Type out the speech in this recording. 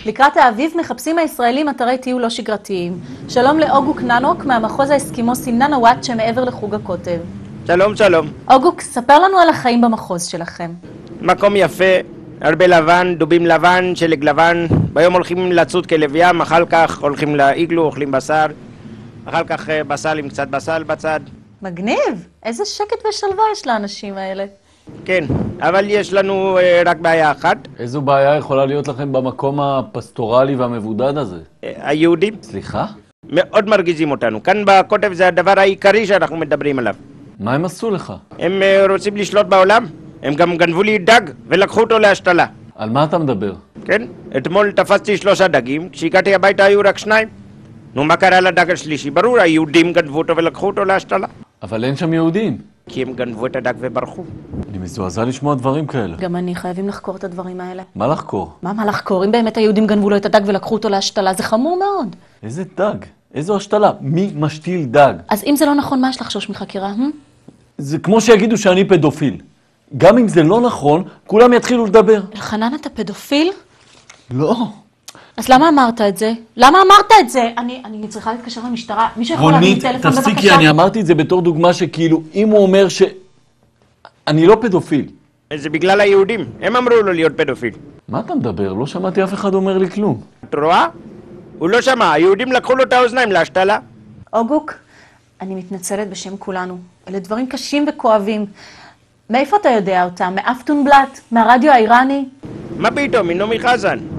לקראת האביב מחפשים הישראלים אתרי טיול לא שגרתיים. שלום לאוגוק ננוק מהמחוז האסקימוסי ננוואט שמעבר לחוג הקוטב. שלום, שלום. אוגוק, ספר לנו על החיים במחוז שלכם. מקום יפה, הרבה לבן, דובים לבן, שלג לבן. ביום הולכים לצוד כלב ים, אחר כך הולכים לאיגלו, אוכלים בשר. אחר כך בשר עם קצת בשר בצד. מגניב! איזה שקט ושלווה יש לאנשים האלה. כן, אבל יש לנו רק בעיה אחת. איזו בעיה יכולה להיות לכם במקום הפסטורלי והמבודד הזה? היהודים סליחה? מאוד מרגיזים אותנו. כאן בקוטב זה הדבר העיקרי שאנחנו מדברים עליו. מה הם עשו לך? הם רוצים לשלוט בעולם. הם גם גנבו לי דג ולקחו אותו להשתלה. על מה אתה מדבר? כן, אתמול תפסתי 3 דגים, כשהגעתי הביתה היו רק 2. נו, מה קרה לדג השלישי? ברור, היהודים גנבו אותו ולקחו אותו להשתלה. אבל אין שם יהודים. כי הם גנבו את הדג וברחו. אני מזועזע לשמוע דברים כאלה. גם אני, חייבים לחקור את הדברים האלה. מה לחקור? מה לחקור? אם באמת היהודים גנבו לו את הדג ולקחו אותו להשתלה, זה חמור מאוד. איזה דג? איזו השתלה? מי משתיל דג? אז אם זה לא נכון, מה יש לחשוש מחקירה? זה כמו שיגידו שאני פדופיל. גם אם זה לא נכון, כולם יתחילו לדבר. אלחנן, אתה פדופיל? לא. אז למה אמרת את זה? למה אמרת את זה? אני צריכה להתקשר למשטרה. מישהו יכול להביא טלפון בבקשה? תפסיקי, אני אמרתי את זה בתור דוגמה שכאילו, אם הוא אומר אני לא פדופיל. זה בגלל היהודים. הם אמרו לו להיות פדופיל. מה אתה מדבר? לא שמעתי אף אחד אומר לי כלום. את רואה? הוא לא שמע. היהודים לקחו לו את האוזניים להשתלה. אוגוק, אני מתנצלת בשם כולנו. אלה דברים קשים וכואבים. מאיפה אתה יודע אותם? מאפטונבלט? מהרדיו האיראני? מה פתאום? מנעמי חזן.